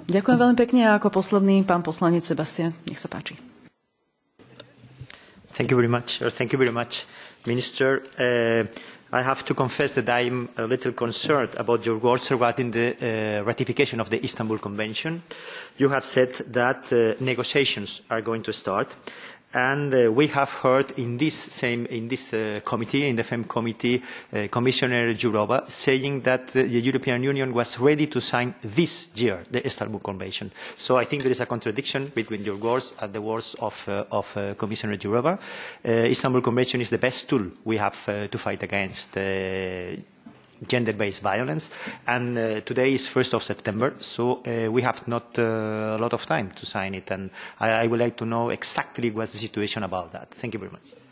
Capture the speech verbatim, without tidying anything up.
Ďakujem veľmi pekne a ako posledný pán poslanec Sebastian. Nech sa páči. Thank you very much. Thank you very much, Minister. Uh, I have to confess that I am a little concerned about your words regarding the uh, ratification of the Istanbul Convention. You have said that uh, negotiations are going to start, and uh, we have heard in this same in this uh, committee, in the F E M committee, uh, Commissioner Jourova saying that uh, the European Union was ready to sign this year the Istanbul Convention. So I think there is a contradiction between your words and the words of, uh, of uh, Commissioner Jourova. Uh, Istanbul Convention is the best tool we have uh, to fight against uh, gender-based violence, and uh, today is first of September, so uh, we have not uh, a lot of time to sign it, and I, I would like to know exactly what's the situation about that. Thank you very much.